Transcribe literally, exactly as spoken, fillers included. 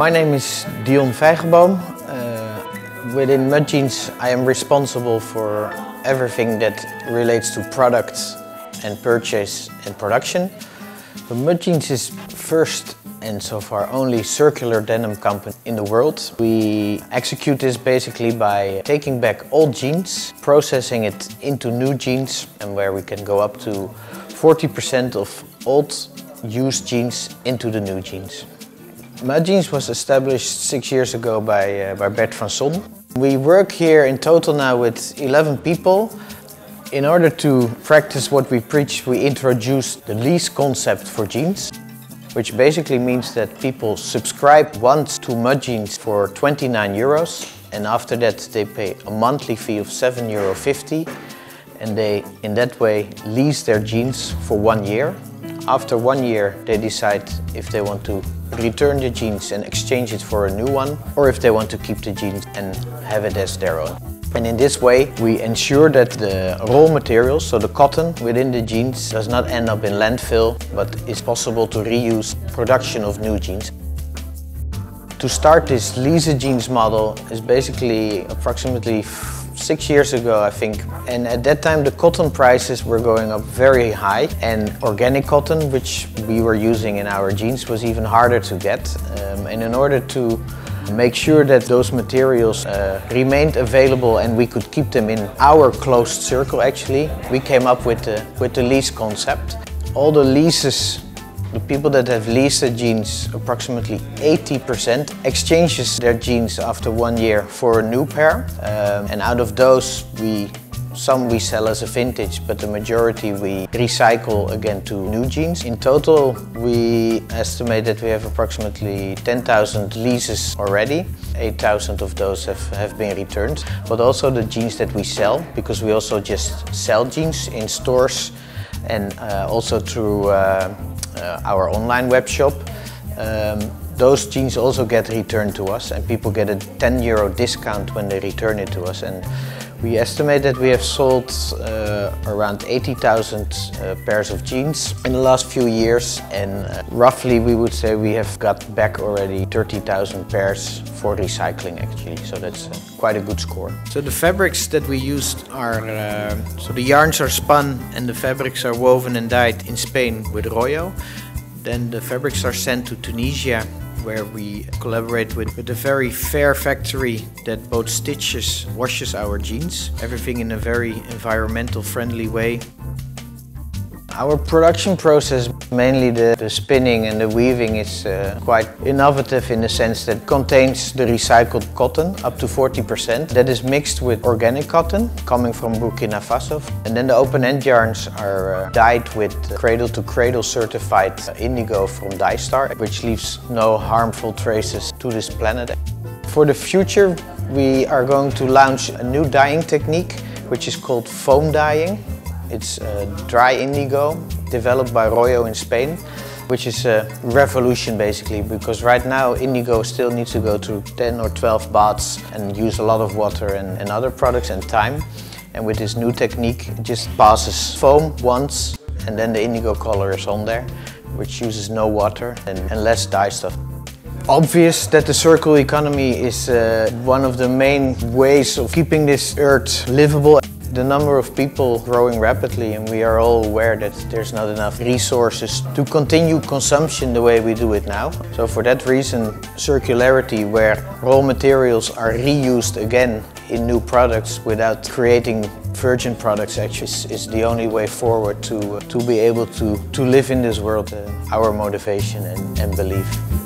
My name is Dion Vijgenboom. Uh, within Mudjeans I am responsible for everything that relates to products and purchase and production. But Mudjeans is first and so far only circular denim company in the world. We execute this basically by taking back old jeans, processing it into new jeans, and where we can go up to forty percent of old used jeans into the new jeans. Mudjeans was established six years ago by, uh, by Bert van Son. We work here in total now with eleven people. In order to practice what we preach, we introduced the lease concept for jeans, which basically means that people subscribe once to Mudjeans for twenty-nine euros, and after that they pay a monthly fee of seven euro fifty, and they in that way lease their jeans for one year. After one year they decide if they want to return the jeans and exchange it for a new one, or if they want to keep the jeans and have it as their own. And in this way we ensure that the raw materials, so the cotton within the jeans, does not end up in landfill, but is possible to reuse production of new jeans. To start this lease jeans model is basically approximately six years ago, I think. And at that time the cotton prices were going up very high, and organic cotton, which we were using in our jeans, was even harder to get. Um, and in order to make sure that those materials uh, remained available and we could keep them in our closed circle, actually, we came up with the, with the lease concept. All the leases, the people that have leased the jeans, approximately eighty percent exchanges their jeans after one year for a new pair. Um, and out of those, we some we sell as a vintage, but the majority we recycle again to new jeans. In total, we estimate that we have approximately ten thousand leases already. eight thousand of those have, have been returned. But also the jeans that we sell, because we also just sell jeans in stores and uh, also through uh, uh, our online web shop. Um, those jeans also get returned to us, and people get a ten euro discount when they return it to us. And we estimate that we have sold uh, around eighty thousand uh, pairs of jeans in the last few years, and uh, roughly we would say we have got back already thirty thousand pairs for recycling, actually, so that's uh, quite a good score. So the fabrics that we used are, uh, so the yarns are spun and the fabrics are woven and dyed in Spain with Royo. Then the fabrics are sent to Tunisia, where we collaborate with, with a very fair factory that both stitches, washes our jeans. Everything in a very environmental friendly way. Our production process, mainly the, the spinning and the weaving, is uh, quite innovative in the sense that it contains the recycled cotton, up to forty percent. That is mixed with organic cotton, coming from Burkina Faso. And then the open-end yarns are uh, dyed with cradle-to-cradle certified indigo from Dye-Star, which leaves no harmful traces to this planet. For the future, we are going to launch a new dyeing technique, which is called foam dyeing. It's uh, dry indigo, developed by Royo in Spain, which is a revolution basically, because right now indigo still needs to go through ten or twelve baths and use a lot of water and, and other products and time. And with this new technique, it just passes foam once, and then the indigo color is on there, which uses no water and, and less dye stuff. Obvious that the circular economy is uh, one of the main ways of keeping this earth livable. The number of people growing rapidly, and we are all aware that there's not enough resources to continue consumption the way we do it now. So for that reason, circularity, where raw materials are reused again in new products without creating virgin products, actually is the only way forward to, uh, to be able to, to live in this world. Uh, our motivation and, and belief.